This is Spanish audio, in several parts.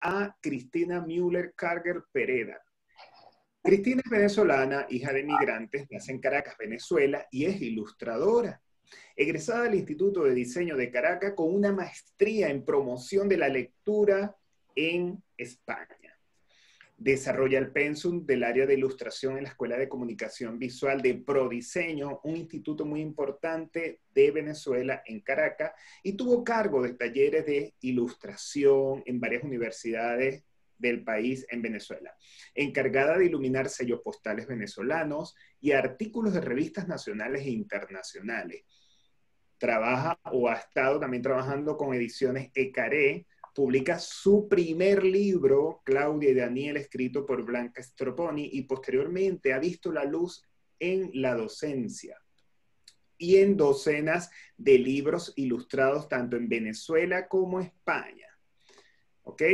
a Cristina Müller Carger Pereda. Cristina es venezolana, hija de migrantes, nace en Caracas, Venezuela, y es ilustradora. Egresada del Instituto de Diseño de Caracas con una maestría en promoción de la lectura en España. Desarrolla el pensum del área de ilustración en la Escuela de Comunicación Visual de Prodiseño, un instituto muy importante de Venezuela en Caracas, y tuvo cargo de talleres de ilustración en varias universidades del país en Venezuela. Encargada de iluminar sellos postales venezolanos y artículos de revistas nacionales e internacionales. Trabaja o ha estado también trabajando con ediciones Ecaré. Publica su primer libro, Claudia y Daniel, escrito por Blanca Stroponi, y posteriormente ha visto la luz en la docencia y en docenas de libros ilustrados tanto en Venezuela como España. ¿Ok?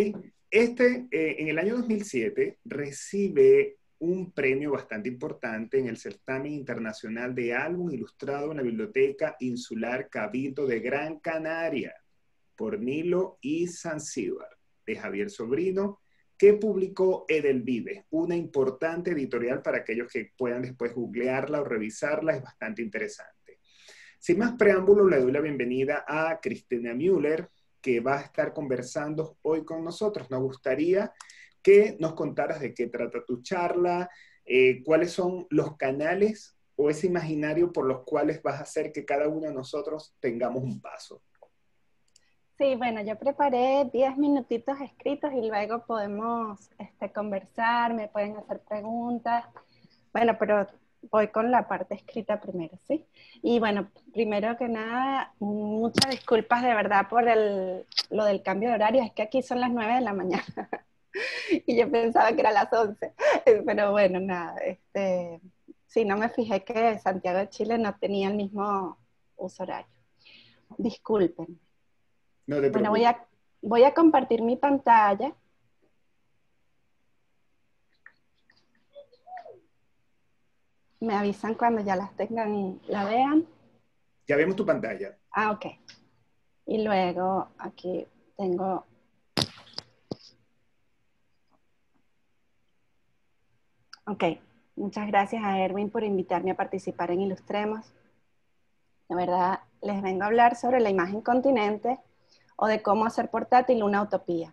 En el año 2007 recibe un premio bastante importante en el certamen internacional de álbum ilustrado en la Biblioteca Insular Cabildo de Gran Canaria por Nilo y Zanzíbar, de Javier Sobrino, que publicó Edelvive, una importante editorial para aquellos que puedan después googlearla o revisarla, es bastante interesante. Sin más preámbulos, le doy la bienvenida a Cristina Müller, que va a estar conversando hoy con nosotros. Nos gustaría que nos contaras de qué trata tu charla, cuáles son los canales o ese imaginario por los cuales vas a hacer que cada uno de nosotros tengamos un paso. Sí, bueno, yo preparé 10 minutitos escritos y luego podemos conversar, me pueden hacer preguntas. Bueno, pero voy con la parte escrita primero, ¿sí? Y bueno, primero que nada, muchas disculpas de verdad por lo del cambio de horario, es que aquí son las 9 de la mañana y yo pensaba que era las 11, pero bueno, nada, sí, no me fijé que Santiago de Chile no tenía el mismo uso horario. Disculpen. No te Bueno, preocupes. voy a compartir mi pantalla. Me avisan cuando ya las tengan, la vean. Ya vemos tu pantalla. Ah, ok. Y luego aquí tengo... Ok, muchas gracias a Erwin por invitarme a participar en Ilustremos. De verdad, les vengo a hablar sobre la imagen continente o de cómo hacer portátil una utopía.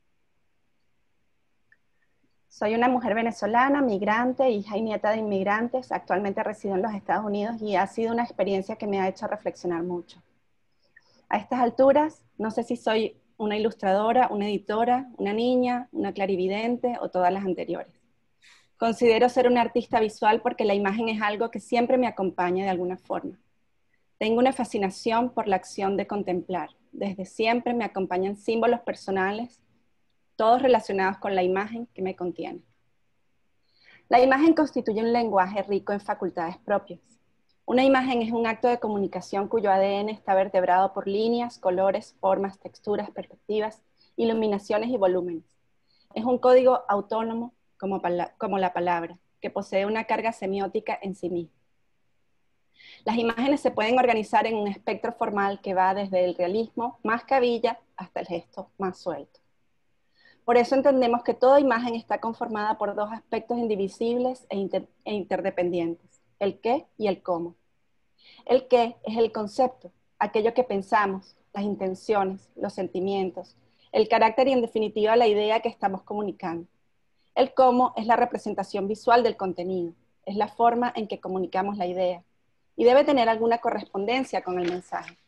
Soy una mujer venezolana, migrante, hija y nieta de inmigrantes. Actualmente resido en los Estados Unidos y ha sido una experiencia que me ha hecho reflexionar mucho. A estas alturas, no sé si soy una ilustradora, una editora, una niña, una clarividente o todas las anteriores. Considero ser una artista visual porque la imagen es algo que siempre me acompaña de alguna forma. Tengo una fascinación por la acción de contemplar. Desde siempre me acompañan símbolos personales, todos relacionados con la imagen que me contiene. La imagen constituye un lenguaje rico en facultades propias. Una imagen es un acto de comunicación cuyo ADN está vertebrado por líneas, colores, formas, texturas, perspectivas, iluminaciones y volúmenes. Es un código autónomo como la palabra, que posee una carga semiótica en sí misma. Las imágenes se pueden organizar en un espectro formal que va desde el realismo más cabilla hasta el gesto más suelto. Por eso entendemos que toda imagen está conformada por dos aspectos indivisibles e interdependientes, el qué y el cómo. El qué es el concepto, aquello que pensamos, las intenciones, los sentimientos, el carácter y en definitiva la idea que estamos comunicando. El cómo es la representación visual del contenido, es la forma en que comunicamos la idea y debe tener alguna correspondencia con el mensaje.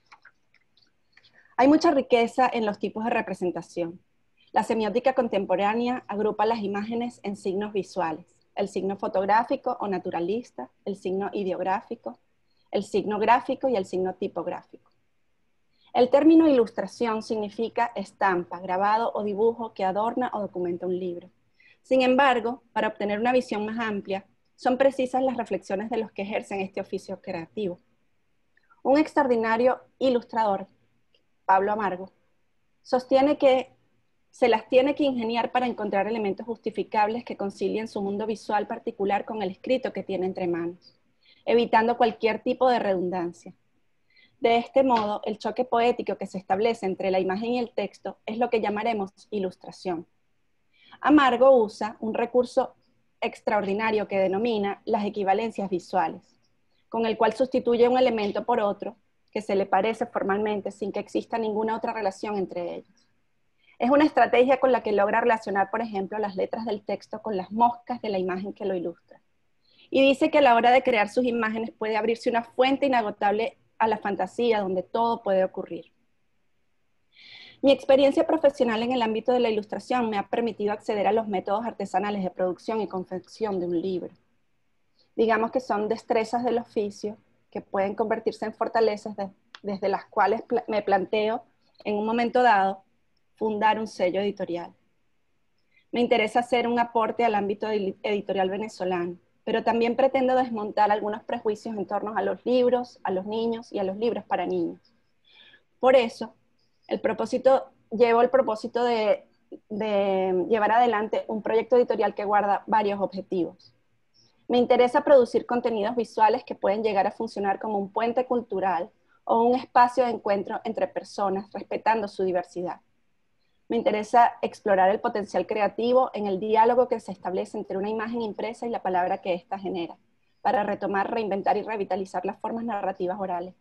Hay mucha riqueza en los tipos de representación. La semiótica contemporánea agrupa las imágenes en signos visuales, el signo fotográfico o naturalista, el signo ideográfico, el signo gráfico y el signo tipográfico. El término ilustración significa estampa, grabado o dibujo que adorna o documenta un libro. Sin embargo, para obtener una visión más amplia, son precisas las reflexiones de los que ejercen este oficio creativo. Un extraordinario ilustrador, Pablo Amargo, sostiene que se las tiene que ingeniar para encontrar elementos justificables que concilien su mundo visual particular con el escrito que tiene entre manos, evitando cualquier tipo de redundancia. De este modo, el choque poético que se establece entre la imagen y el texto es lo que llamaremos ilustración. Amargo usa un recurso extraordinario que denomina las equivalencias visuales, con el cual sustituye un elemento por otro que se le parece formalmente sin que exista ninguna otra relación entre ellos. Es una estrategia con la que logra relacionar, por ejemplo, las letras del texto con las moscas de la imagen que lo ilustra. Y dice que a la hora de crear sus imágenes puede abrirse una fuente inagotable a la fantasía donde todo puede ocurrir. Mi experiencia profesional en el ámbito de la ilustración me ha permitido acceder a los métodos artesanales de producción y confección de un libro. Digamos que son destrezas del oficio que pueden convertirse en fortalezas desde las cuales me planteo en un momento dado fundar un sello editorial. Me interesa hacer un aporte al ámbito editorial venezolano, pero también pretendo desmontar algunos prejuicios en torno a los libros, a los niños y a los libros para niños. Por eso, llevo el propósito de llevar adelante un proyecto editorial que guarda varios objetivos. Me interesa producir contenidos visuales que pueden llegar a funcionar como un puente cultural o un espacio de encuentro entre personas, respetando su diversidad. Me interesa explorar el potencial creativo en el diálogo que se establece entre una imagen impresa y la palabra que ésta genera, para retomar, reinventar y revitalizar las formas narrativas orales.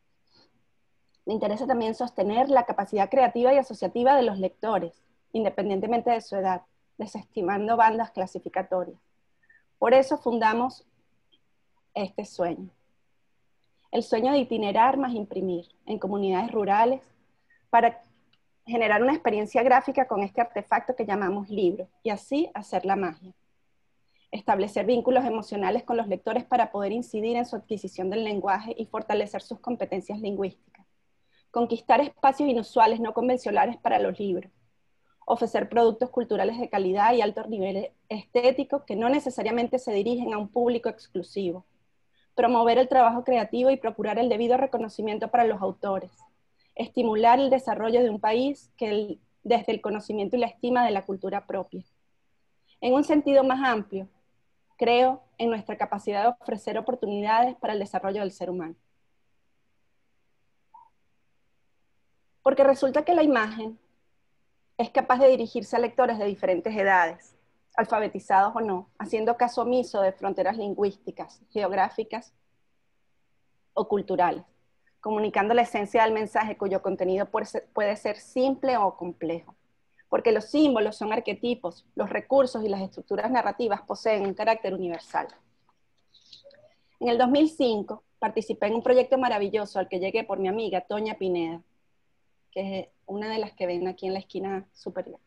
Me interesa también sostener la capacidad creativa y asociativa de los lectores, independientemente de su edad, desestimando bandas clasificatorias. Por eso fundamos este sueño. El sueño de itinerar más imprimir en comunidades rurales para generar una experiencia gráfica con este artefacto que llamamos libro y así hacer la magia. Establecer vínculos emocionales con los lectores para poder incidir en su adquisición del lenguaje y fortalecer sus competencias lingüísticas. Conquistar espacios inusuales no convencionales para los libros. Ofrecer productos culturales de calidad y alto nivel estético que no necesariamente se dirigen a un público exclusivo. Promover el trabajo creativo y procurar el debido reconocimiento para los autores. Estimular el desarrollo de un país desde el conocimiento y la estima de la cultura propia. En un sentido más amplio, creo en nuestra capacidad de ofrecer oportunidades para el desarrollo del ser humano. Porque resulta que la imagen es capaz de dirigirse a lectores de diferentes edades, alfabetizados o no, haciendo caso omiso de fronteras lingüísticas, geográficas o culturales, comunicando la esencia del mensaje cuyo contenido puede ser simple o complejo. Porque los símbolos son arquetipos, los recursos y las estructuras narrativas poseen un carácter universal. En el 2005 participé en un proyecto maravilloso al que llegué por mi amiga Toña Pineda, que es una de las que ven aquí en la esquina superior.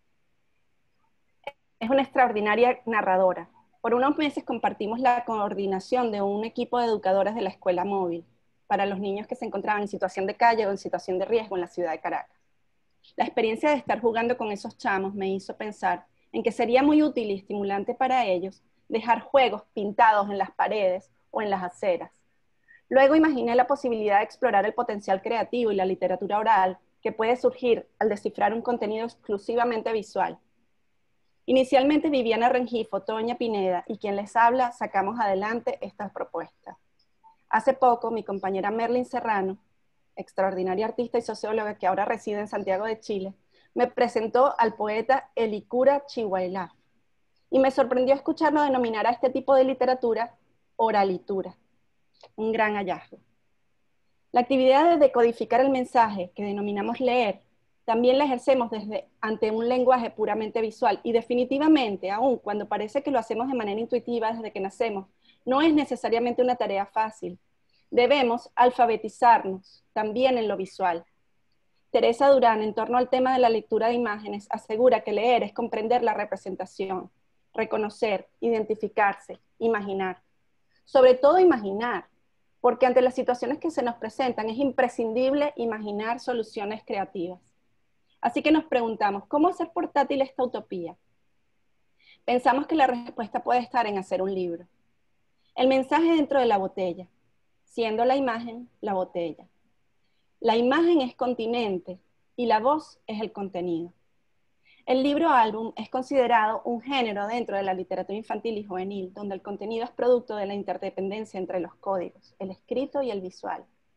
Es una extraordinaria narradora. Por unos meses compartimos la coordinación de un equipo de educadoras de la escuela móvil para los niños que se encontraban en situación de calle o en situación de riesgo en la ciudad de Caracas. La experiencia de estar jugando con esos chamos me hizo pensar en que sería muy útil y estimulante para ellos dejar juegos pintados en las paredes o en las aceras. Luego imaginé la posibilidad de explorar el potencial creativo y la literatura oral que puede surgir al descifrar un contenido exclusivamente visual. Inicialmente Viviana Rengifo, Toña Pineda y quien les habla sacamos adelante estas propuestas. Hace poco mi compañera Merlin Serrano, extraordinaria artista y socióloga que ahora reside en Santiago de Chile, me presentó al poeta Elicura Chihuahua y me sorprendió escucharlo denominar a este tipo de literatura oralitura. Un gran hallazgo. La actividad de decodificar el mensaje, que denominamos leer, también la ejercemos ante un lenguaje puramente visual y definitivamente, aun cuando parece que lo hacemos de manera intuitiva desde que nacemos, no es necesariamente una tarea fácil. Debemos alfabetizarnos también en lo visual. Teresa Durán, en torno al tema de la lectura de imágenes, asegura que leer es comprender la representación, reconocer, identificarse, imaginar. Sobre todo imaginar, porque ante las situaciones que se nos presentan es imprescindible imaginar soluciones creativas. Así que nos preguntamos, ¿cómo hacer portátil esta utopía? Pensamos que la respuesta puede estar en hacer un libro. El mensaje dentro de la botella, siendo la imagen la botella. La imagen es continente y la voz es el contenido. El libro álbum es considerado un género dentro de la literatura infantil y juvenil, donde el contenido es producto de la interdependencia entre los códigos, el escrito y el visual.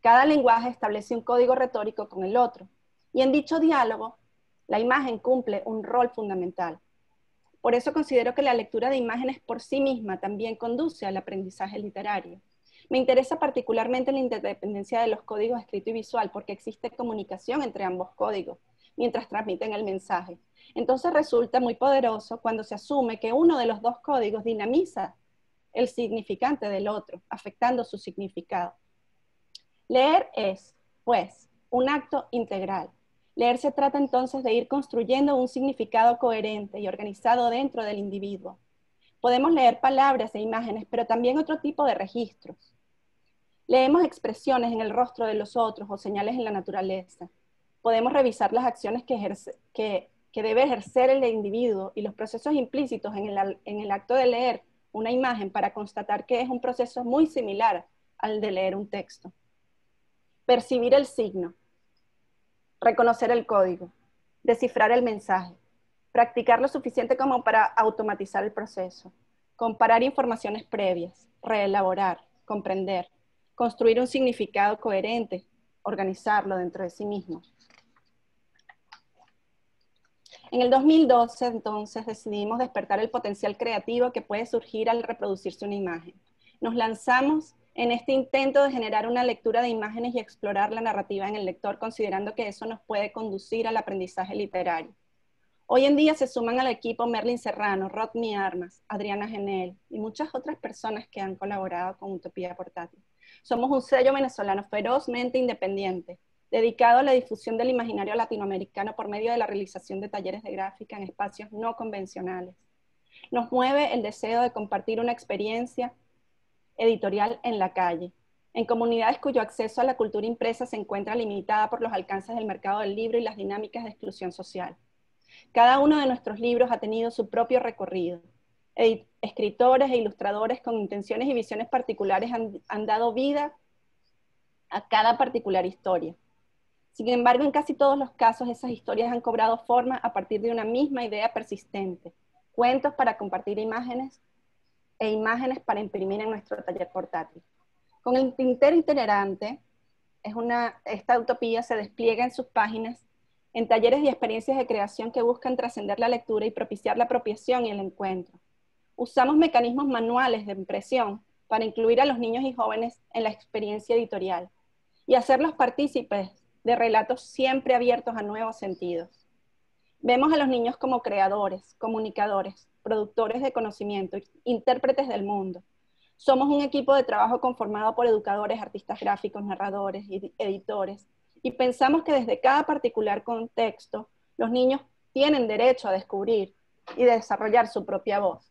Cada lenguaje establece un código retórico con el otro, y en dicho diálogo, la imagen cumple un rol fundamental. Por eso considero que la lectura de imágenes por sí misma también conduce al aprendizaje literario. Me interesa particularmente la independencia de los códigos escrito y visual, porque existe comunicación entre ambos códigos, mientras transmiten el mensaje. Entonces resulta muy poderoso cuando se asume que uno de los dos códigos dinamiza el significante del otro, afectando su significado. Leer es, pues, un acto integral. Leer se trata entonces de ir construyendo un significado coherente y organizado dentro del individuo. Podemos leer palabras e imágenes, pero también otro tipo de registros. Leemos expresiones en el rostro de los otros o señales en la naturaleza. Podemos revisar las acciones que debe ejercer el individuo y los procesos implícitos en el acto de leer una imagen para constatar que es un proceso muy similar al de leer un texto. Percibir el signo, reconocer el código, descifrar el mensaje, practicar lo suficiente como para automatizar el proceso, comparar informaciones previas, reelaborar, comprender, construir un significado coherente, organizarlo dentro de sí mismo. En el 2012, entonces, decidimos despertar el potencial creativo que puede surgir al reproducirse una imagen. Nos lanzamos en este intento de generar una lectura de imágenes y explorar la narrativa en el lector, considerando que eso nos puede conducir al aprendizaje literario. Hoy en día se suman al equipo Merlin Serrano, Rodney Armas, Adriana Genel y muchas otras personas que han colaborado con Utopía Portátil. Somos un sello venezolano ferozmente independiente, dedicado a la difusión del imaginario latinoamericano por medio de la realización de talleres de gráfica en espacios no convencionales. Nos mueve el deseo de compartir una experiencia editorial en la calle, en comunidades cuyo acceso a la cultura impresa se encuentra limitada por los alcances del mercado del libro y las dinámicas de exclusión social. Cada uno de nuestros libros ha tenido su propio recorrido. Escritores e ilustradores con intenciones y visiones particulares han dado vida a cada particular historia. Sin embargo, en casi todos los casos, esas historias han cobrado forma a partir de una misma idea persistente: cuentos para compartir imágenes e imágenes para imprimir en nuestro taller portátil. Con el tintero itinerante, esta utopía se despliega en sus páginas en talleres y experiencias de creación que buscan trascender la lectura y propiciar la apropiación y el encuentro. Usamos mecanismos manuales de impresión para incluir a los niños y jóvenes en la experiencia editorial y hacerlos partícipes de relatos siempre abiertos a nuevos sentidos. Vemos a los niños como creadores, comunicadores, productores de conocimiento, intérpretes del mundo. Somos un equipo de trabajo conformado por educadores, artistas gráficos, narradores y editores, y pensamos que desde cada particular contexto, los niños tienen derecho a descubrir y desarrollar su propia voz.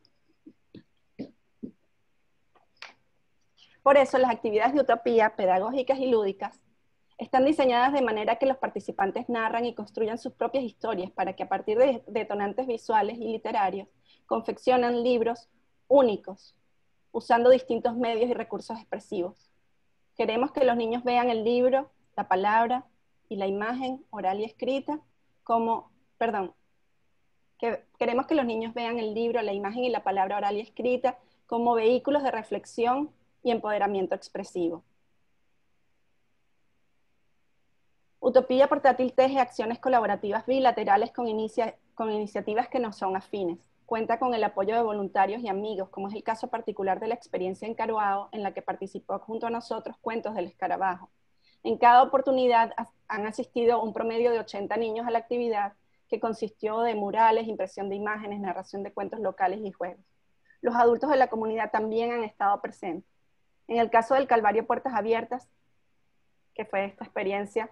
Por eso, las actividades de utopía, pedagógicas y lúdicas, están diseñadas de manera que los participantes narran y construyan sus propias historias para que a partir de detonantes visuales y literarios confeccionan libros únicos, usando distintos medios y recursos expresivos. Queremos que los niños vean el libro, la palabra y la imagen oral y escrita queremos que los niños vean el libro, la imagen y la palabra oral y escrita como vehículos de reflexión y empoderamiento expresivo. Utopía Portátil teje acciones colaborativas bilaterales con iniciativas que no son afines. Cuenta con el apoyo de voluntarios y amigos, como es el caso particular de la experiencia en Caruao, en la que participó junto a nosotros Cuentos del Escarabajo. En cada oportunidad han asistido un promedio de 80 niños a la actividad, que consistió de murales, impresión de imágenes, narración de cuentos locales y juegos. Los adultos de la comunidad también han estado presentes. En el caso del Calvario Puertas Abiertas, que fue esta experiencia,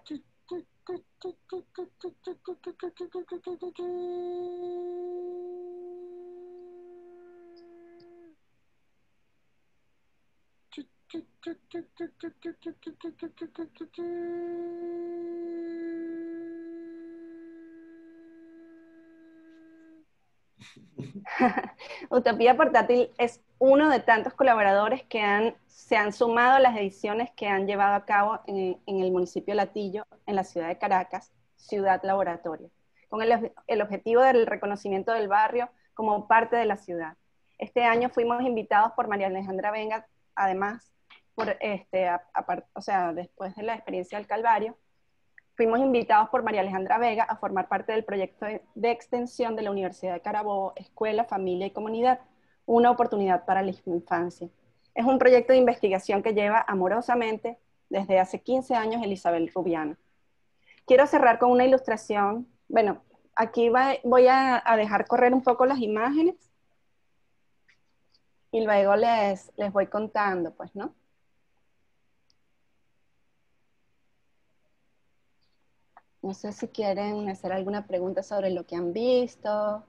Utopía Portátil es uno de tantos colaboradores que se han sumado a las ediciones que han llevado a cabo en el municipio Latillo, en la ciudad de Caracas, Ciudad Laboratorio, con el objetivo del reconocimiento del barrio como parte de la ciudad. Este año fuimos invitados por María Alejandra Venga, además, o sea, después de la experiencia del Calvario, fuimos invitados por María Alejandra Vega a formar parte del proyecto de extensión de la Universidad de Carabobo, Escuela, Familia y Comunidad, una oportunidad para la infancia. Es un proyecto de investigación que lleva amorosamente desde hace 15 años Elizabeth Rubiano. Quiero cerrar con una ilustración. Bueno, aquí voy a dejar correr un poco las imágenes y luego les voy contando, pues, ¿no? No sé si quieren hacer alguna pregunta sobre lo que han visto.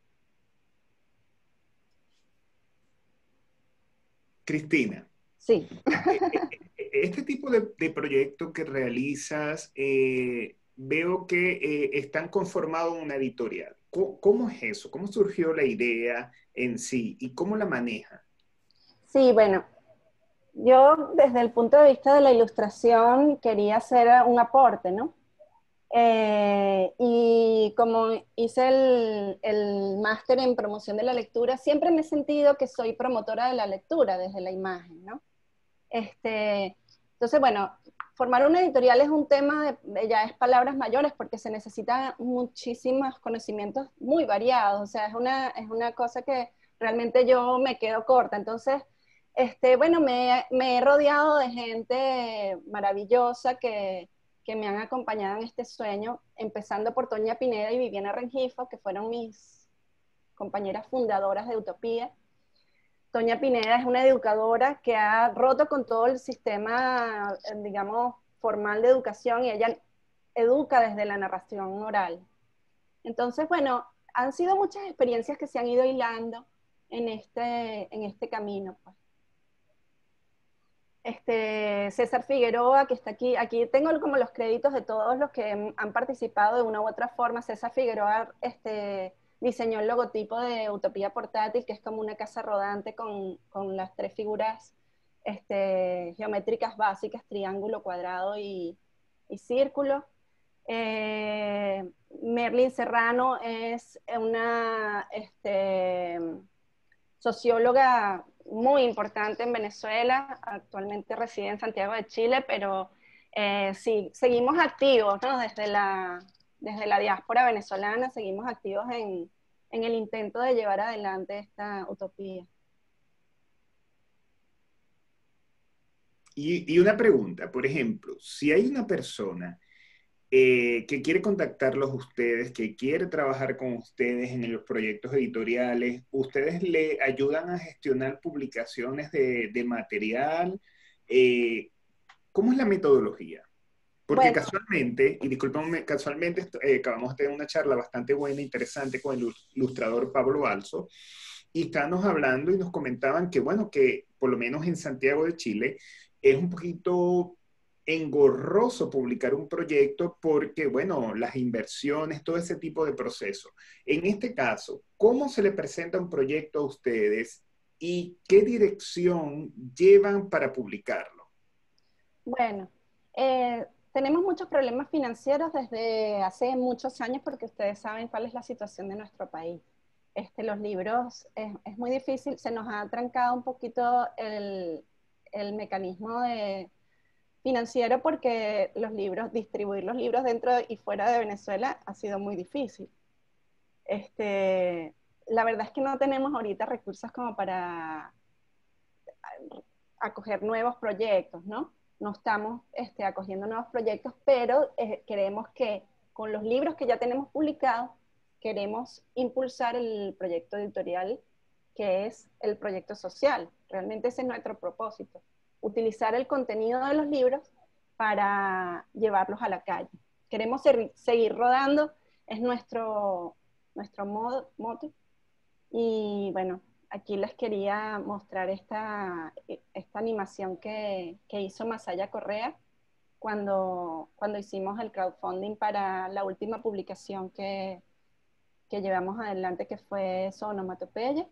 Cristina, Sí. este tipo de proyectos que realizas, veo que están conformados en una editorial. ¿Cómo es eso? ¿Cómo surgió la idea en sí y cómo la maneja? Sí, bueno, yo desde el punto de vista de la ilustración quería hacer un aporte, ¿no? Y como hice el máster en promoción de la lectura, siempre me he sentido que soy promotora de la lectura desde la imagen, ¿no? Entonces, bueno, formar una editorial es un tema ya es palabras mayores porque se necesitan muchísimos conocimientos muy variados, o sea, es una cosa que realmente yo me quedo corta. Entonces, bueno, me he rodeado de gente maravillosa que me han acompañado en este sueño, empezando por Toña Pineda y Viviana Rengifo, que fueron mis compañeras fundadoras de Utopía. Toña Pineda es una educadora que ha roto con todo el sistema, digamos, formal de educación, y ella educa desde la narración oral. Entonces, bueno, han sido muchas experiencias que se han ido hilando en este camino, pues. César Figueroa, que está aquí tengo como los créditos de todos los que han participado de una u otra forma. César Figueroa diseñó el logotipo de Utopía Portátil, que es como una casa rodante con las tres figuras geométricas básicas, triángulo, cuadrado y círculo. Merlin Serrano es una socióloga muy importante en Venezuela, actualmente reside en Santiago de Chile, pero sí, seguimos activos, ¿no? Desde la diáspora venezolana, seguimos activos en el intento de llevar adelante esta utopía. Y una pregunta, por ejemplo, si hay una persona que quiere contactarlos a ustedes, que quiere trabajar con ustedes en los proyectos editoriales, ¿ustedes le ayudan a gestionar publicaciones de material? Eh, ¿Cómo es la metodología? Porque Bueno, casualmente, y discúlpame, casualmente acabamos de tener una charla bastante buena, interesante con el ilustrador Pablo Balso, y estábamos hablando y nos comentaban que, bueno, que por lo menos en Santiago de Chile es un poquito engorroso publicar un proyecto porque, bueno, las inversiones, todo ese tipo de proceso. En este caso, ¿cómo se le presenta un proyecto a ustedes y qué dirección llevan para publicarlo? bueno, tenemos muchos problemas financieros desde hace muchos años porque ustedes saben cuál es la situación de nuestro país. Los libros es muy difícil, se nos ha trancado un poquito el mecanismo financiero porque distribuir los libros dentro y fuera de Venezuela ha sido muy difícil. La verdad es que no tenemos ahorita recursos como para acoger nuevos proyectos, ¿no? No estamos acogiendo nuevos proyectos, pero queremos que con los libros que ya tenemos publicados, queremos impulsar el proyecto editorial que es el proyecto social. Realmente ese es nuestro propósito, utilizar el contenido de los libros para llevarlos a la calle. Queremos seguir rodando, es nuestro moto. Y bueno, aquí les quería mostrar esta animación que hizo Masaya Correa cuando hicimos el crowdfunding para la última publicación que llevamos adelante, que fue Sonomatopeyas.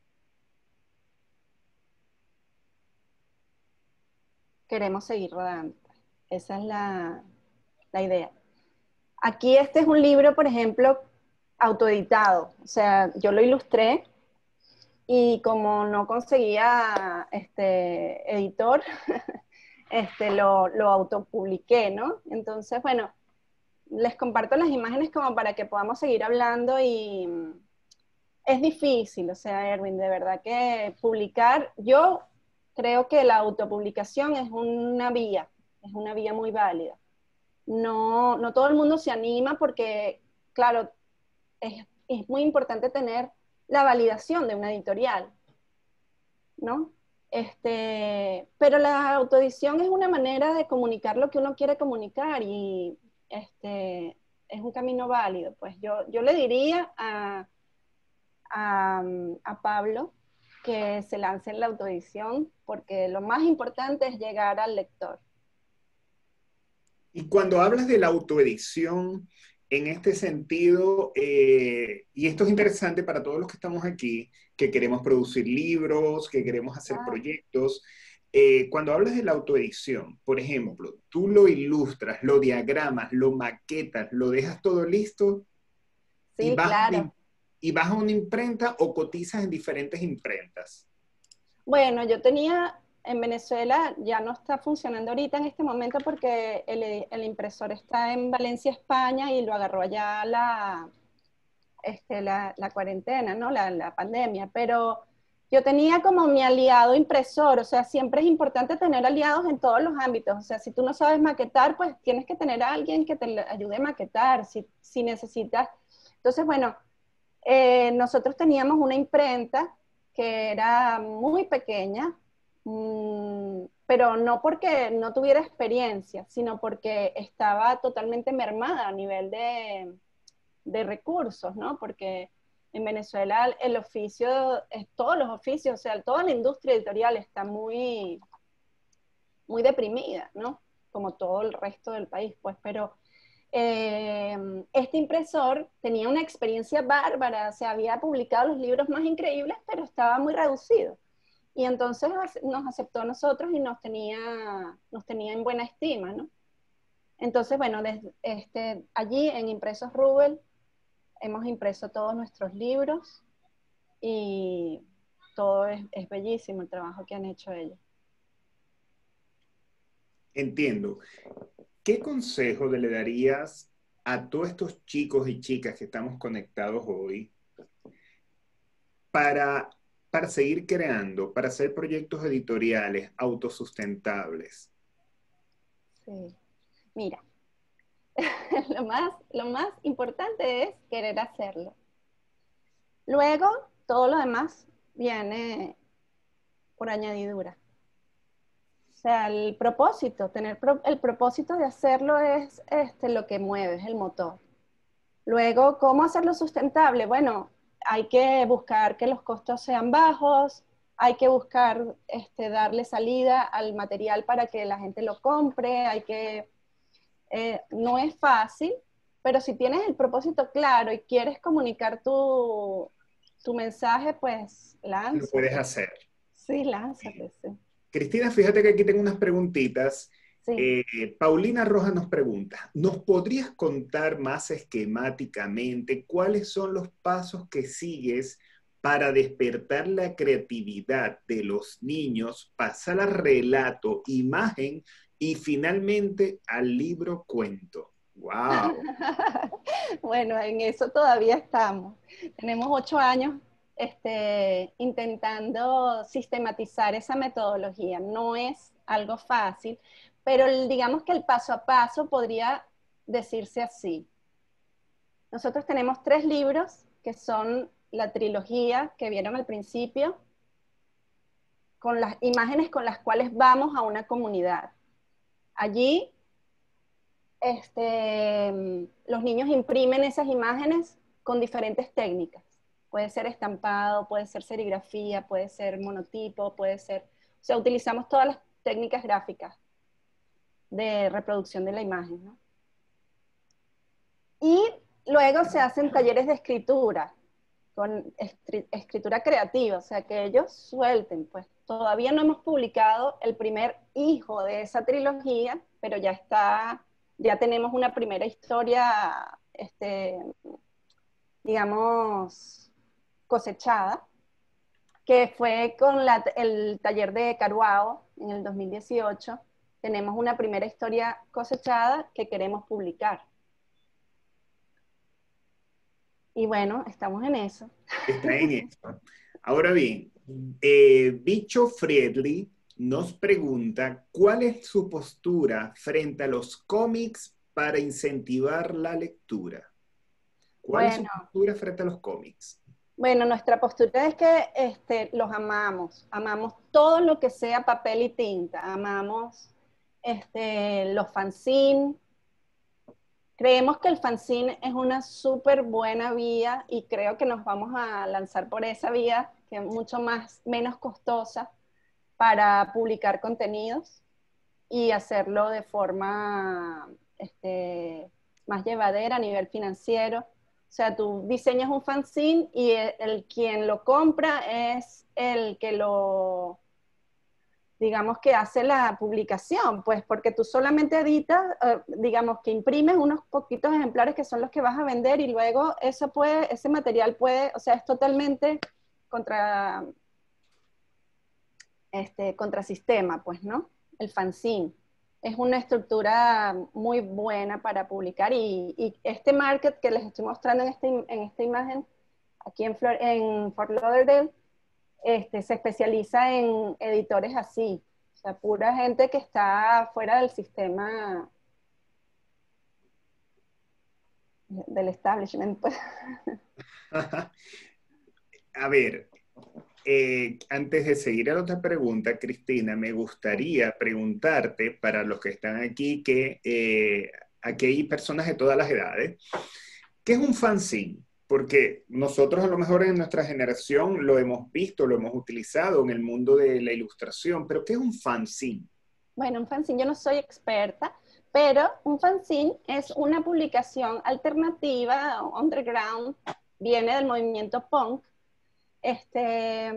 Queremos seguir rodando. Esa es la idea. Aquí este es un libro, por ejemplo, autoeditado. O sea, yo lo ilustré y como no conseguía editor, lo autopubliqué, ¿no? Entonces, bueno, les comparto las imágenes como para que podamos seguir hablando y es difícil, o sea, Erwin, de verdad que publicar, yo creo que la autopublicación es una vía muy válida. No, no todo el mundo se anima porque, claro, es muy importante tener la validación de una editorial, ¿no? Pero la autoedición es una manera de comunicar lo que uno quiere comunicar y es un camino válido. Pues yo le diría a Pablo que se lance en la autoedición porque lo más importante es llegar al lector. Y cuando hablas de la autoedición, en este sentido, y esto es interesante para todos los que estamos aquí, que queremos producir libros, que queremos hacer proyectos, cuando hablas de la autoedición, por ejemplo, tú lo ilustras, lo diagramas, lo maquetas, lo dejas todo listo y Sí, claro. y vas a una imprenta o cotizas en diferentes imprentas. Bueno, yo tenía en Venezuela, ya no está funcionando ahorita en este momento porque el impresor está en Valencia, España, y lo agarró allá la cuarentena, ¿no? La pandemia. Pero yo tenía como mi aliado impresor, o sea, siempre es importante tener aliados en todos los ámbitos. O sea, si tú no sabes maquetar, pues tienes que tener a alguien que te ayude a maquetar, si necesitas. Entonces, bueno, nosotros teníamos una imprenta que era muy pequeña, pero no porque no tuviera experiencia, sino porque estaba totalmente mermada a nivel de recursos, ¿no? Porque en Venezuela el oficio, todos los oficios, o sea, toda la industria editorial está muy, muy deprimida, ¿no? Como todo el resto del país, pues, pero este impresor tenía una experiencia bárbara, se había publicado los libros más increíbles, pero estaba muy reducido. Y entonces nos aceptó a nosotros y nos tenía en buena estima, ¿no? Entonces, bueno, allí en Impresos Rubel hemos impreso todos nuestros libros y todo es bellísimo el trabajo que han hecho ellos. Entiendo. ¿Qué consejo le darías a todos estos chicos y chicas que estamos conectados hoy para, para seguir creando, para hacer proyectos editoriales autosustentables? Sí. Mira, lo más importante es querer hacerlo. Luego, todo lo demás viene por añadidura. O sea, el propósito, el propósito de hacerlo es lo que mueve, es el motor. Luego, ¿cómo hacerlo sustentable? Bueno, hay que buscar que los costos sean bajos, hay que buscar darle salida al material para que la gente lo compre, no es fácil, pero si tienes el propósito claro y quieres comunicar tu mensaje, pues Lo puedes lánzate. hacer. Sí, lánzate, sí. Cristina, fíjate que aquí tengo unas preguntitas. Sí. Paulina Rojas nos pregunta, ¿nos podrías contar más esquemáticamente cuáles son los pasos que sigues para despertar la creatividad de los niños, pasar al relato, imagen y finalmente al libro cuento? ¡Wow! Bueno, en eso todavía estamos. Tenemos 8 años intentando sistematizar esa metodología. No es algo fácil, pero digamos que el paso a paso podría decirse así. Nosotros tenemos 3 libros que son la trilogía que vieron al principio, con las imágenes con las cuales vamos a una comunidad. Allí los niños imprimen esas imágenes con diferentes técnicas. Puede ser estampado, puede ser serigrafía, puede ser monotipo, puede ser... O sea, utilizamos todas las técnicas gráficas de reproducción de la imagen, ¿no? Y luego se hacen talleres de escritura, con escritura creativa, o sea, que ellos suelten, pues. Todavía no hemos publicado el primer hijo de esa trilogía, pero ya tenemos una primera historia, digamos, cosechada. que fue con el taller de Caruao en el 2018. Tenemos una primera historia cosechada que queremos publicar. Y bueno, estamos en eso. Está en eso. Ahora bien, Bicho Friedli nos pregunta cuál es su postura frente a los cómics para incentivar la lectura. ¿Cuál es su Bueno, postura frente a los cómics? bueno, nuestra postura es que los amamos todo lo que sea papel y tinta, amamos los fanzines. Creemos que el fanzine es una súper buena vía y creo que nos vamos a lanzar por esa vía, que es mucho menos costosa para publicar contenidos y hacerlo de forma más llevadera a nivel financiero. O sea, tú diseñas un fanzine y quien lo compra es el que digamos que hace la publicación, pues porque tú solamente editas, digamos que imprimes unos poquitos ejemplares que son los que vas a vender y luego ese material puede, o sea, es totalmente contra, contrasistema, pues, ¿no? El fanzine. Es una estructura muy buena para publicar y este market que les estoy mostrando en esta imagen, aquí en Fort Lauderdale, se especializa en editores así, o sea, pura gente que está fuera del sistema del establishment, pues. A ver, antes de seguir a la otra pregunta, Cristina, me gustaría preguntarte para los que están aquí, que aquí hay personas de todas las edades, ¿qué es un fanzine? Porque nosotros a lo mejor en nuestra generación lo hemos visto, lo hemos utilizado en el mundo de la ilustración, pero ¿qué es un fanzine? Bueno, un fanzine, yo no soy experta, pero un fanzine es una publicación alternativa, underground, viene del movimiento punk, este,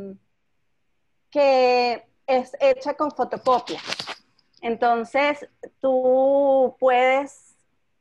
que es hecha con fotocopia. Entonces, tú puedes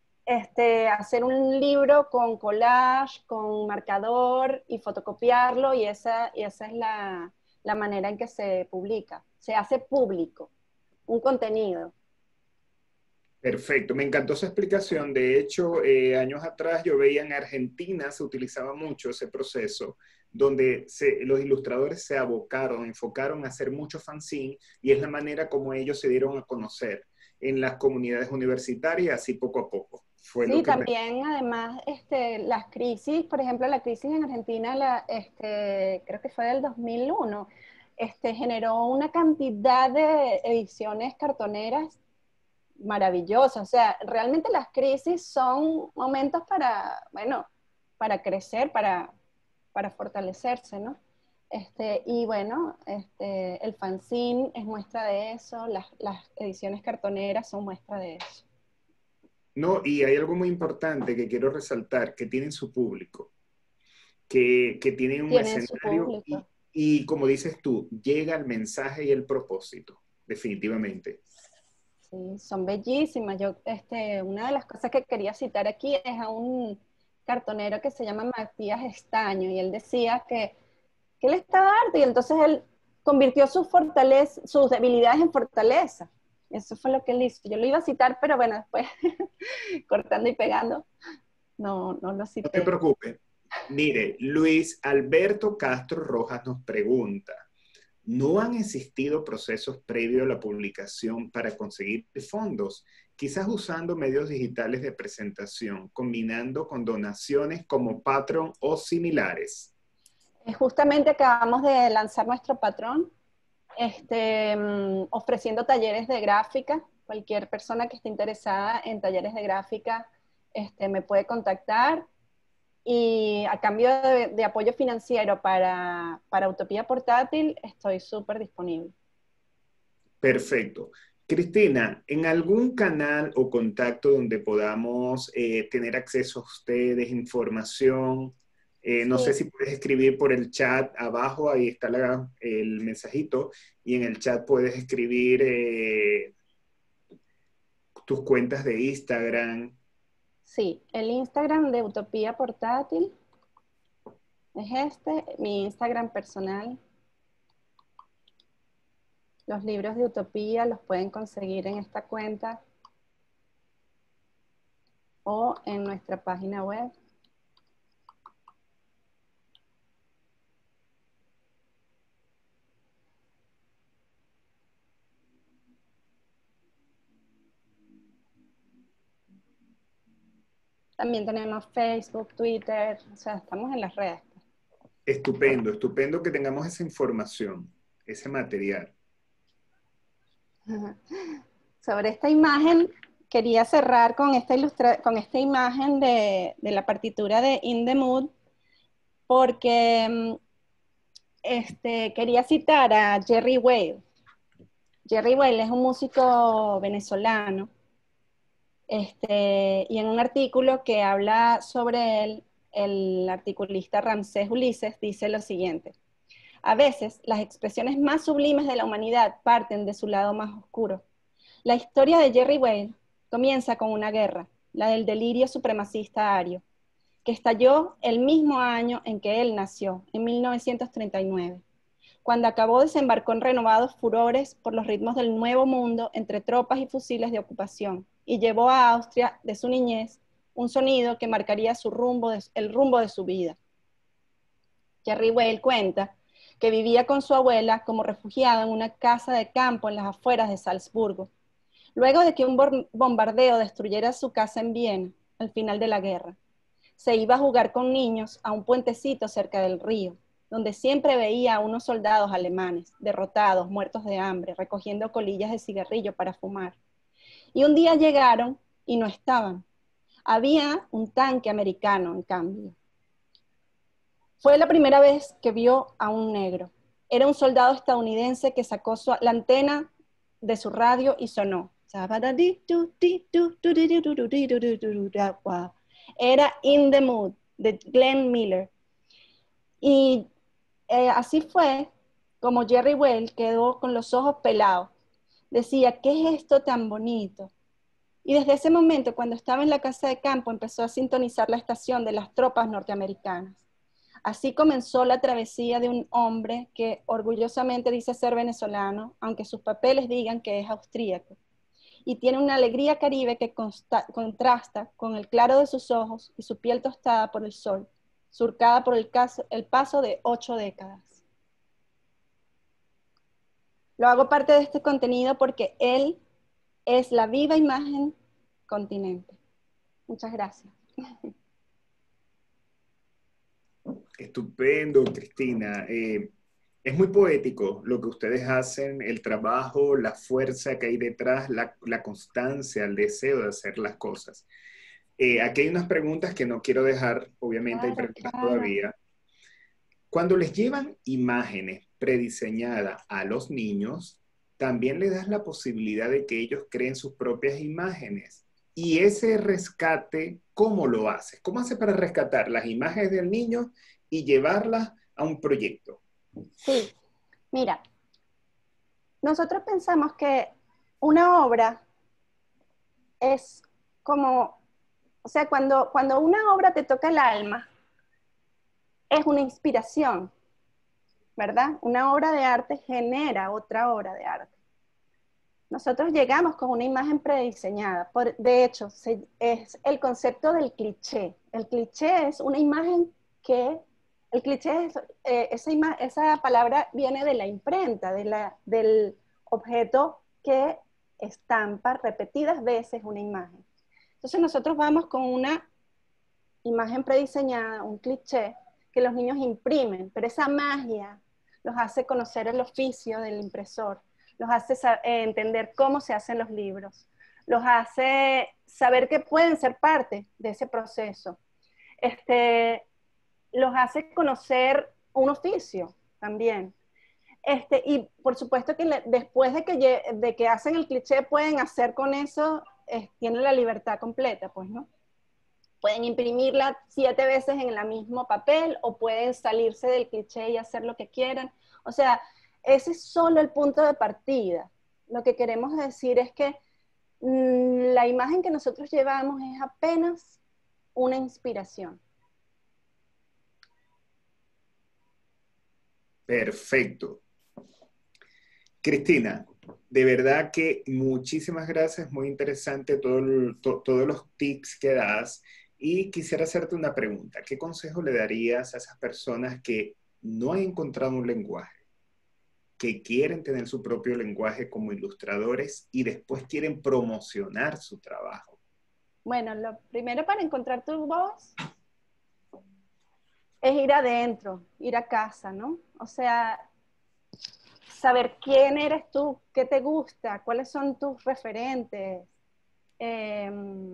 hacer un libro con collage, con marcador y fotocopiarlo, y esa es la manera en que se publica. Se hace público un contenido. Perfecto, me encantó esa explicación. De hecho, años atrás yo veía en Argentina se utilizaba mucho ese proceso, donde los ilustradores se abocaron, enfocaron a hacer mucho fanzine y es la manera como ellos se dieron a conocer en las comunidades universitarias, así poco a poco. Fue lo Sí, que también además las crisis, por ejemplo, la crisis en Argentina, creo que fue del 2001, generó una cantidad de ediciones cartoneras maravillosas. O sea, realmente las crisis son momentos para, bueno, para crecer, para fortalecerse, ¿no? Y bueno, el fanzine es muestra de eso, las ediciones cartoneras son muestra de eso. No, y hay algo muy importante que quiero resaltar, que tienen su público, que tienen un Tienen su escenario público. y como dices tú, llega el mensaje y el propósito, definitivamente. Sí, son bellísimas. Una de las cosas que quería citar aquí es a un cartonero que se llama Matías Estaño y él decía que él estaba harto y entonces él convirtió sus debilidades en fortaleza. Eso fue lo que él hizo. Yo lo iba a citar, pero bueno, después cortando y pegando, no lo No te cité. preocupes. Mire, Luis Alberto Castro Rojas nos pregunta, ¿no han existido procesos previos a la publicación para conseguir fondos? Quizás usando medios digitales de presentación, combinando con donaciones como Patreon o similares. Justamente acabamos de lanzar nuestro patrón, ofreciendo talleres de gráfica. Cualquier persona que esté interesada en talleres de gráfica me puede contactar y a cambio de apoyo financiero para Utopía Portátil estoy súper disponible. Perfecto. Cristina, ¿en algún canal o contacto donde podamos tener acceso a ustedes, información? No sé Sí, si puedes escribir por el chat abajo, ahí está el mensajito, y en el chat puedes escribir tus cuentas de Instagram. sí, el Instagram de Utopía Portátil es este, mi Instagram personal. Los libros de Utopía los pueden conseguir en esta cuenta o en nuestra página web. También tenemos Facebook, Twitter, o sea, estamos en las redes. Estupendo, estupendo que tengamos esa información, ese material. Sobre esta imagen, quería cerrar con esta imagen de la partitura de In the Mood, porque quería citar a Jerry Weil. Jerry Weil es un músico venezolano, y en un artículo que habla sobre él, el articulista Ramsés Ulises dice lo siguiente: a veces las expresiones más sublimes de la humanidad parten de su lado más oscuro. La historia de Jerry Weil comienza con una guerra, la del delirio supremacista ario, que estalló el mismo año en que él nació, en 1939. Cuando acabó, desembarcó en renovados furores por los ritmos del nuevo mundo entre tropas y fusiles de ocupación, y llevó a Austria de su niñez un sonido que marcaría el rumbo de su vida. Jerry Weil cuenta que vivía con su abuela como refugiada en una casa de campo en las afueras de Salzburgo, luego de que un bombardeo destruyera su casa en Viena al final de la guerra. Se iba a jugar con niños a un puentecito cerca del río, donde siempre veía a unos soldados alemanes, derrotados, muertos de hambre, recogiendo colillas de cigarrillo para fumar. Y un día llegaron y no estaban. Había un tanque americano, en cambio. Fue la primera vez que vio a un negro. Era un soldado estadounidense que sacó la antena de su radio y sonó. Era In the Mood, de Glenn Miller. Y así fue como Jerry Weil quedó con los ojos pelados. Decía, ¿qué es esto tan bonito? Y desde ese momento, cuando estaba en la casa de campo, empezó a sintonizar la estación de las tropas norteamericanas. Así comenzó la travesía de un hombre que orgullosamente dice ser venezolano, aunque sus papeles digan que es austríaco. Y tiene una alegría caribe que contrasta con el claro de sus ojos y su piel tostada por el sol, surcada por el paso de 8 décadas. Lo hago parte de este contenido porque él es la viva imagen continente. Muchas gracias. Estupendo, Cristina. Es muy poético lo que ustedes hacen, el trabajo, la fuerza que hay detrás, la constancia, el deseo de hacer las cosas. Aquí hay unas preguntas que no quiero dejar, obviamente hay preguntas todavía. Cuando les llevan imágenes prediseñadas a los niños, también les das la posibilidad de que ellos creen sus propias imágenes. Y ese rescate, ¿cómo lo haces? ¿Cómo haces para rescatar las imágenes del niño y llevarlas a un proyecto? Sí, mira, nosotros pensamos que una obra es como, o sea, cuando una obra te toca el alma, es una inspiración, ¿verdad? Una obra de arte genera otra obra de arte. Nosotros llegamos con una imagen prediseñada. De hecho, es el concepto del cliché. El cliché es una imagen que, el cliché es, esa palabra viene de la imprenta, del objeto que estampa repetidas veces una imagen. Entonces nosotros vamos con una imagen prediseñada, un cliché, que los niños imprimen, pero esa magia los hace conocer el oficio del impresor, los hace entender cómo se hacen los libros, los hace saber que pueden ser parte de ese proceso, los hace conocer un oficio también. Y por supuesto que después de que hacen el cliché pueden hacer con eso, tienen la libertad completa, pues, ¿no? Pueden imprimirla 7 veces en el mismo papel o pueden salirse del cliché y hacer lo que quieran. O sea, ese es solo el punto de partida. Lo que queremos decir es que la imagen que nosotros llevamos es apenas una inspiración. Perfecto. Cristina, de verdad que muchísimas gracias, muy interesante todos los tips que das. Y quisiera hacerte una pregunta. ¿Qué consejo le darías a esas personas que no han encontrado un lenguaje, que quieren tener su propio lenguaje como ilustradores y después quieren promocionar su trabajo? Bueno, lo primero para encontrar tu voz es ir adentro, ir a casa, ¿no? O sea, saber quién eres tú, qué te gusta, cuáles son tus referentes. Eh,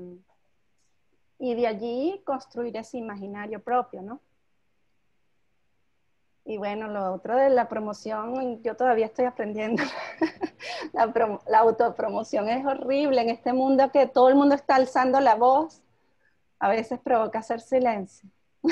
y de allí construir ese imaginario propio, ¿no? Y bueno, lo otro de la promoción, yo todavía estoy aprendiendo. La autopromoción es horrible en este mundo que todo el mundo está alzando la voz. A veces provoca hacer silencio.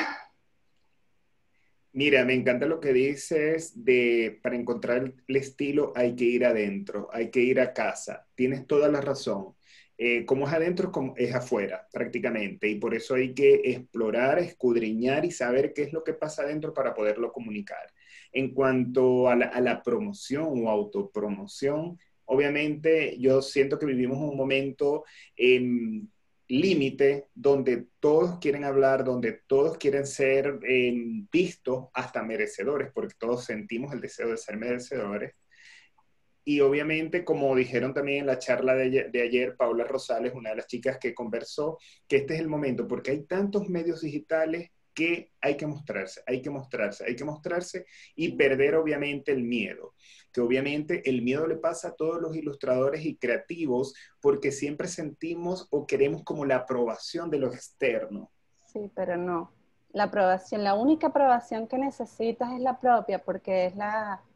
Mira, me encanta lo que dices de para encontrar el estilo hay que ir adentro, hay que ir a casa. Tienes toda la razón. Como es adentro, como es afuera, prácticamente. Y por eso hay que explorar, escudriñar y saber qué es lo que pasa adentro para poderlo comunicar. En cuanto a la promoción o autopromoción, obviamente yo siento que vivimos un momento límite donde todos quieren hablar, donde todos quieren ser vistos hasta merecedores, porque todos sentimos el deseo de ser merecedores. Y obviamente, como dijeron también en la charla de ayer, Paula Rosales, una de las chicas que conversó, que este es el momento, porque hay tantos medios digitales que hay que mostrarse, hay que mostrarse, hay que mostrarse y perder obviamente el miedo, que obviamente el miedo le pasa a todos los ilustradores y creativos porque siempre sentimos o queremos como la aprobación de lo externo. Sí, pero no. La aprobación, la única aprobación que necesitas es la propia, porque es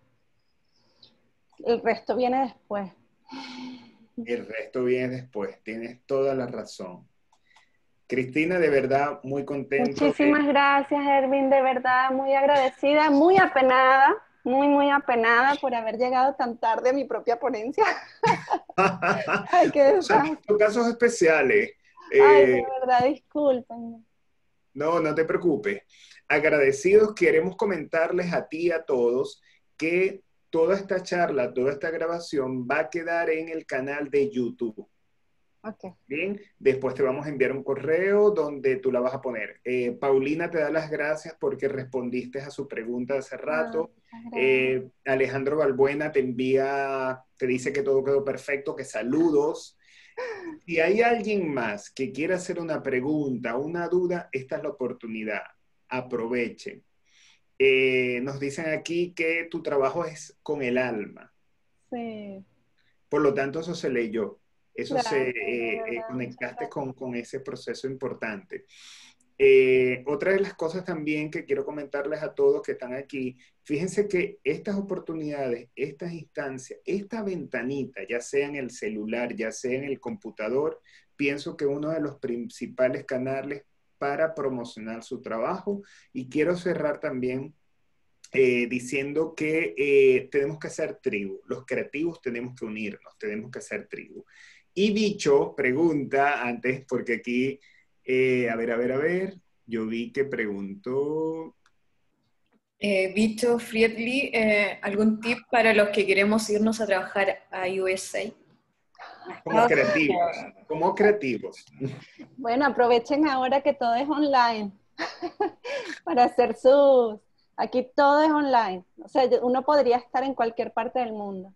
el resto viene después. El resto viene después, tienes toda la razón. Cristina, de verdad, muy contento Muchísimas gracias, Erwin, de verdad, muy agradecida, muy apenada, muy apenada por haber llegado tan tarde a mi propia ponencia. Ay, qué Son desastre. casos especiales. Ay, de Eh, verdad, disculpen. no, no te preocupes. Agradecidos, queremos comentarles a ti y a todos que toda esta charla, toda esta grabación va a quedar en el canal de YouTube. Ok. Bien, después te vamos a enviar un correo donde tú la vas a poner. Paulina te da las gracias porque respondiste a su pregunta hace Ah, rato. muchas gracias. Alejandro Balbuena te envía, te dice que todo quedó perfecto, que saludos. Si hay alguien más que quiera hacer una pregunta, una duda, esta es la oportunidad. Aprovechen. Nos dicen aquí que tu trabajo es con el alma. Sí, Por lo tanto, eso se leyó. Eso se gracias, de verdad, muchas conectaste gracias. con ese proceso importante. Otra de las cosas también que quiero comentarles a todos que están aquí, fíjense que estas oportunidades, estas instancias, esta ventanita, ya sea en el celular, ya sea en el computador, pienso que uno de los principales canales para promocionar su trabajo. Y quiero cerrar también diciendo que tenemos que hacer tribu, los creativos tenemos que unirnos, tenemos que hacer tribu. Y Bicho pregunta antes, porque aquí, a ver, yo vi que preguntó, Vito Friedli, ¿algún tip para los que queremos irnos a trabajar a USA? como creativos, como creativos. Bueno, aprovechen ahora que todo es online para hacer sus... Aquí todo es online. O sea, uno podría estar en cualquier parte del mundo.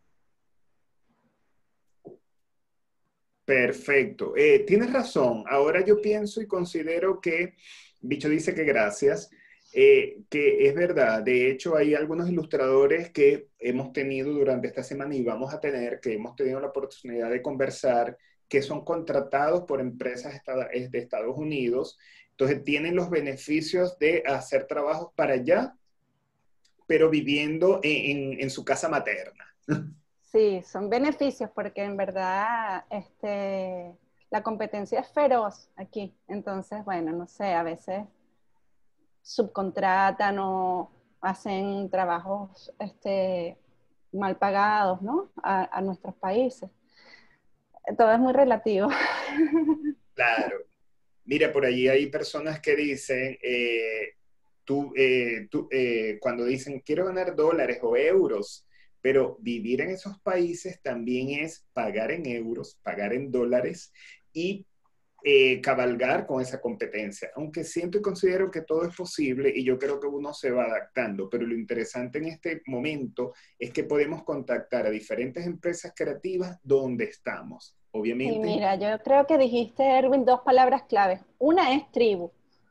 Perfecto. Tienes razón. Ahora yo pienso y considero que, Bicho dice que gracias, que es verdad. De hecho, hay algunos ilustradores que hemos tenido durante esta semana y vamos a tener, que hemos tenido la oportunidad de conversar, que son contratados por empresas de Estados Unidos. Entonces, tienen los beneficios de hacer trabajos para allá, pero viviendo en su casa materna. Sí, son beneficios porque en verdad la competencia es feroz aquí. Entonces, bueno, no sé, a veces subcontratan o hacen trabajos mal pagados, ¿no? A nuestros países. Todo es muy relativo. Claro. Mira, por allí hay personas que dicen, cuando dicen quiero ganar dólares o euros, pero vivir en esos países también es pagar en euros, pagar en dólares y cabalgar con esa competencia. Aunque siento y considero que todo es posible y yo creo que uno se va adaptando, pero lo interesante en este momento es que podemos contactar a diferentes empresas creativas donde estamos. Y Obviamente, mira, yo creo que dijiste, Erwin, dos palabras claves. Una es tribu.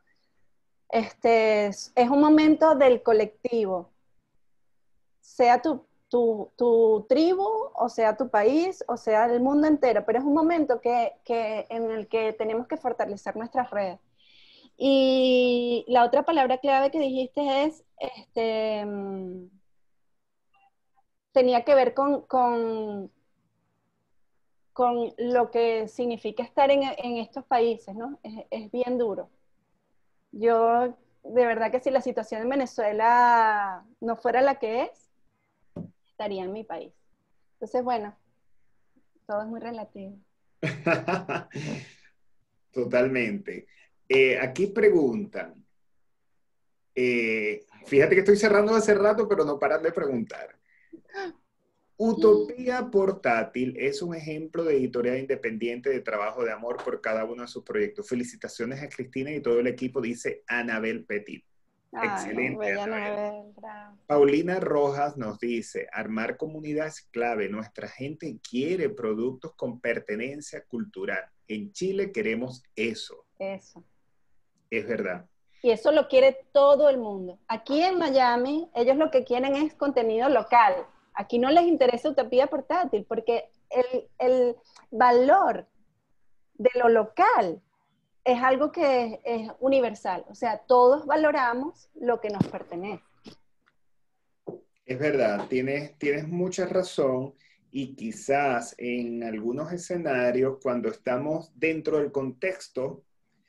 Es un momento del colectivo, sea tu tribu, o sea tu país, o sea el mundo entero, pero es un momento en el que tenemos que fortalecer nuestras redes. Y la otra palabra clave que dijiste es, tenía que ver con lo que significa estar en estos países, ¿no? Es bien duro. Yo, de verdad que si la situación en Venezuela no fuera la que es, estaría en mi país. Entonces, bueno, todo es muy relativo. totalmente. Aquí preguntan, fíjate que estoy cerrando hace rato, pero no paran de preguntar. Utopía Portátil es un ejemplo de editorial independiente de trabajo de amor por cada uno de sus proyectos. Felicitaciones a Cristina y todo el equipo, dice Anabel Petit. Ay, no, Excelente, bella Anabel. Anabel, bravo. Paulina Rojas nos dice, armar comunidad es clave. Nuestra gente quiere productos con pertenencia cultural. En Chile queremos eso. Eso. Es verdad. Y eso lo quiere todo el mundo. Aquí en Miami, ellos lo que quieren es contenido local. Aquí no les interesa Utopía Portátil, porque el valor de lo local es algo que es universal. O sea, todos valoramos lo que nos pertenece. Es verdad, tienes mucha razón y quizás en algunos escenarios, cuando estamos dentro del contexto,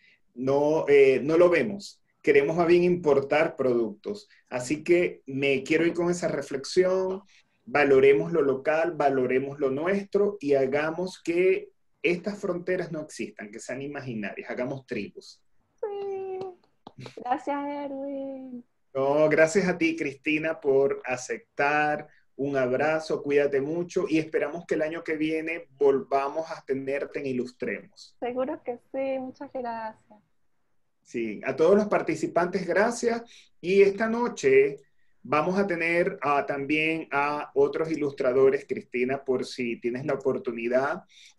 no lo vemos. Queremos más bien importar productos. Así que me quiero ir con esa reflexión, valoremos lo local, valoremos lo nuestro y hagamos que estas fronteras no existan, que sean imaginarias, hagamos tribus. Sí. Gracias, Erwin. No, gracias a ti, Cristina, por aceptar. Un abrazo, cuídate mucho y esperamos que el año que viene volvamos a tenerte en Ilustremos. Seguro que sí, muchas gracias. Sí, a todos los participantes, gracias. Y esta noche vamos a tener también a otros ilustradores, Cristina, por si tienes la oportunidad.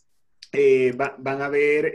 Van a haber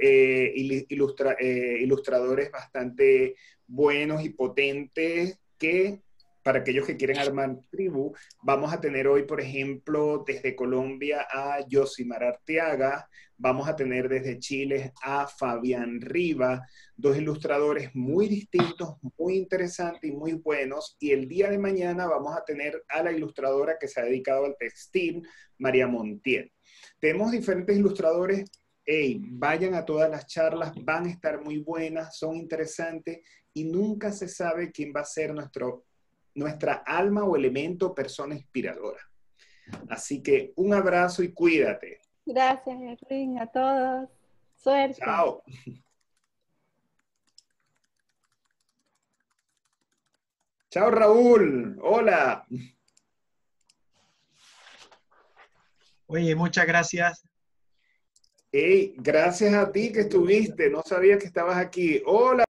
ilustradores bastante buenos y potentes que, para aquellos que quieren armar tribu, vamos a tener hoy, por ejemplo, desde Colombia a Yosimar Arteaga, vamos a tener desde Chile a Fabián Riva, dos ilustradores muy distintos, muy interesantes y muy buenos, y el día de mañana vamos a tener a la ilustradora que se ha dedicado al textil, María Montiel. Tenemos diferentes ilustradores. Hey, vayan a todas las charlas, van a estar muy buenas, son interesantes y nunca se sabe quién va a ser nuestra alma o elemento, persona inspiradora. Así que un abrazo y cuídate. Gracias, Erwin, a todos. Suerte. Chao. Chao, Raúl. Hola. Oye, muchas gracias. Hey, gracias a ti que estuviste. No sabía que estabas aquí. Hola.